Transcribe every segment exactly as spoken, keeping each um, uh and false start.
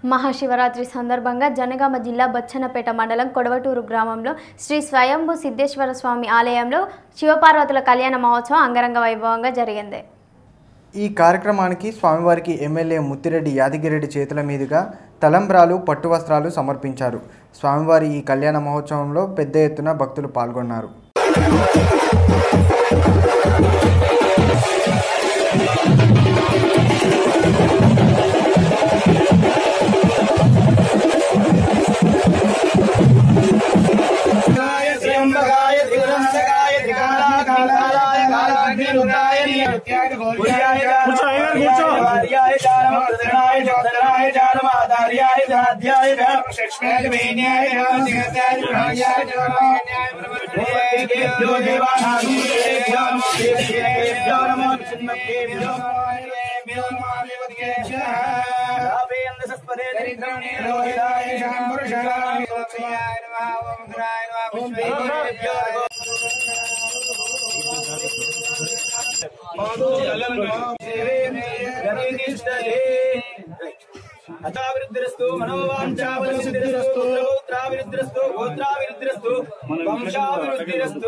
మహాశివరాత్రి సందర్భంగా జనగామ జిల్లా బచ్చన్నపేట మండలం కొడవటూరు గ్రామంలో శ్రీ స్వయంభూ సిద్ధేశ్వర స్వామి ఆలయంలో శివపార్వతుల కళ్యాణ మహోత్సవం అంగరంగ వైభవంగా జరిగింది. ఈ కార్యక్రమానికి స్వామివారికి ఎమ్మెల్యే ముత్తిరెడ్డి యాదగిరెడ్డి చేతుల మీదుగా తలంబ్రాలు పట్టు వస్త్రాలు సమర్పించారు. స్వామివారి ఈ కళ్యాణ మహోత్సవంలో పెద్ద ఎత్తున భక్తులు పాల్గొన్నారు. అతావిరుద్ధిరస్తు మనోవాంఛావలిసిద్ధిరస్తు గోత్రావిరుద్ధిరస్తు గోత్రావిరుద్ధిరస్తు వంశావిరుద్ధిరస్తు.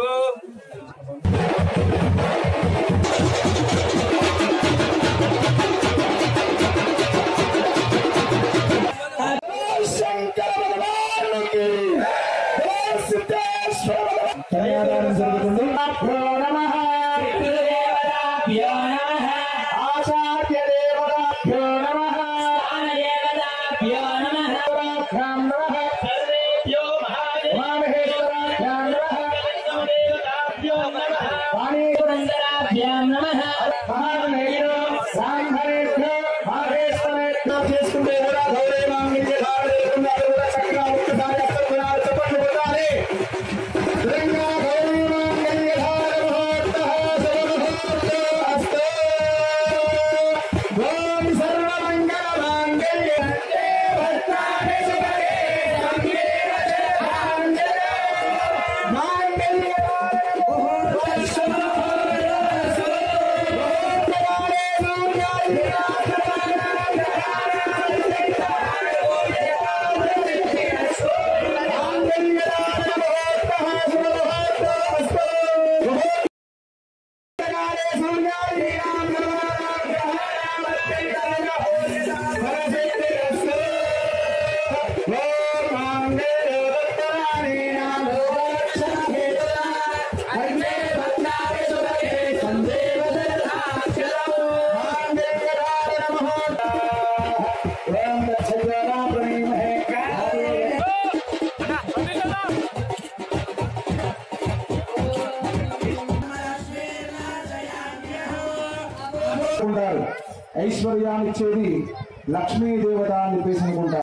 ఐశ్వర్యాన్నిచ్చేది లక్ష్మీ దేవత అని చెప్పేసి అనుకుంటారు.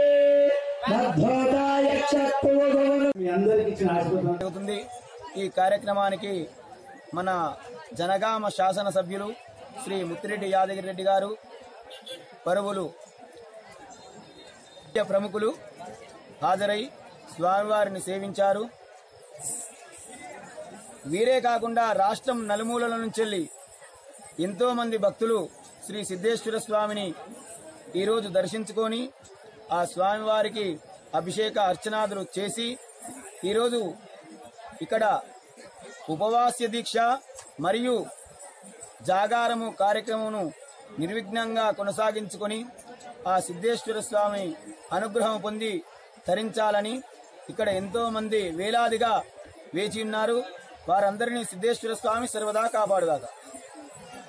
ఈ కార్యక్రమానికి మన జనగామ శాసనసభ్యులు శ్రీ ముత్తిరెడ్డి యాదగిరి రెడ్డి గారు, పరువులు ప్రముఖులు హాజరై స్వామివారిని సేవించారు. వీరే కాకుండా రాష్ట్రం నలుమూలల నుంచి ఎంతో మంది భక్తులు శ్రీ సిద్ధేశ్వర స్వామిని ఈరోజు దర్శించుకొని ఆ స్వామివారికి అభిషేక అర్చనాదులు చేసి ఈరోజు ఇక్కడ ఉపవాస్య దీక్ష మరియు జాగారము కార్యక్రమమును నిర్విఘ్నంగా కొనసాగించుకొని ఆ సిద్ధేశ్వర స్వామి అనుగ్రహం పొంది తరించాలని ఇక్కడ ఎంతో మంది వేలాదిగా వేచి ఉన్నారు. వారందరినీ సిద్ధేశ్వర స్వామి సర్వదా కాపాడుగాక.